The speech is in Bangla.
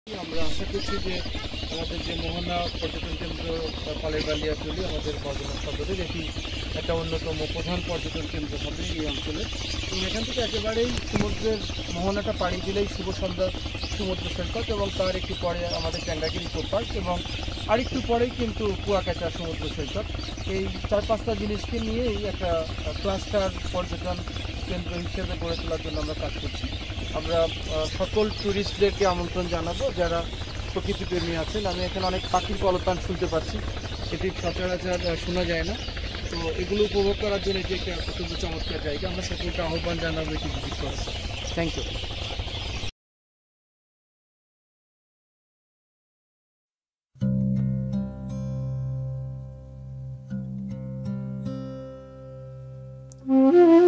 আমরা আশা করছি যে আমাদের যে মোহনা পর্যটন কেন্দ্র পালের বালিয়াতলী আমাদের বর্ধমান সদরের এটি একটা অন্যতম প্রধান পর্যটন কেন্দ্র হবে এই অঞ্চলে। এবং এখান থেকে একেবারেই সমুদ্রের মোহনাটা পাড়ি দিলেই শুভ সন্ধ্যা সমুদ্র সৈকত এবং তার একটু পরে আমাদের ট্যাঙ্গাগিরি ইকো পার্ক এবং আরেকটু পরেই কিন্তু কুয়াকাটা সমুদ্র সৈকত। এই 4-5টা জিনিসকে নিয়েই একটা ক্লাস্টার পর্যটন কেন্দ্র হিসেবে গড়ে তোলার জন্য আমরা কাজ করছি। আমরা সকল ট্যুরিস্টদেরকে আমন্ত্রণ জানাবো যারা প্রকৃতিপ্রেমী আছেন। আমি এখানে অনেক পাখির কলতান শুনতে পাচ্ছি, এটি সচরাচর শোনা যায় না। তো এগুলো উপভোগ করার জন্য এটি একটা অত্যন্ত চমৎকার জায়গা। আমরা সকলকে আহ্বান জানাবো এটি ভিজিট করার। Thank you. Mm-hmm.